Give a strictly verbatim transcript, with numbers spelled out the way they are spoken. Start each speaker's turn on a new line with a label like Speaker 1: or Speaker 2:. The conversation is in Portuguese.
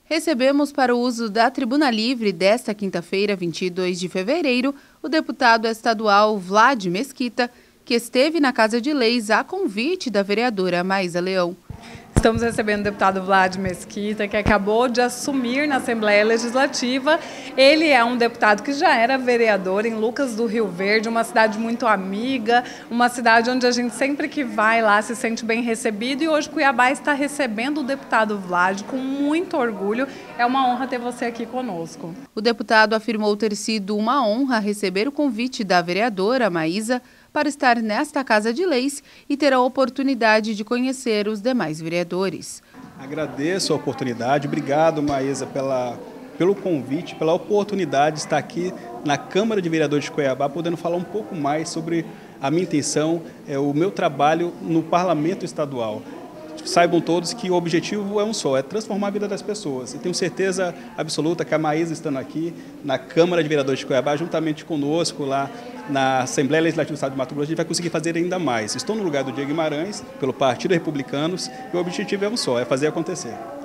Speaker 1: Recebemos para o uso da Tribuna Livre desta quinta-feira, vinte e dois de fevereiro, o deputado estadual Vlad Mesquita, que esteve na Casa de Leis a convite da vereadora Maísa Leão.
Speaker 2: Estamos recebendo o deputado Vlad Mesquita, que acabou de assumir na Assembleia Legislativa. Ele é um deputado que já era vereador em Lucas do Rio Verde, uma cidade muito amiga, uma cidade onde a gente sempre que vai lá se sente bem recebido. E hoje Cuiabá está recebendo o deputado Vlad com muito orgulho. É uma honra ter você aqui conosco.
Speaker 1: O deputado afirmou ter sido uma honra receber o convite da vereadora Maísa para estar nesta Casa de Leis e ter a oportunidade de conhecer os demais vereadores.
Speaker 3: Agradeço a oportunidade, obrigado, Maísa, pela, pelo convite, pela oportunidade de estar aqui na Câmara de Vereadores de Cuiabá, podendo falar um pouco mais sobre a minha intenção, é, o meu trabalho no Parlamento Estadual. Saibam todos que o objetivo é um só, é transformar a vida das pessoas. E tenho certeza absoluta que a Maísa estando aqui na Câmara de Vereadores de Cuiabá, juntamente conosco lá na Assembleia Legislativa do Estado de Mato Grosso, a gente vai conseguir fazer ainda mais. Estou no lugar do Diego Guimarães, pelo Partido Republicanos, e o objetivo é um só, é fazer acontecer.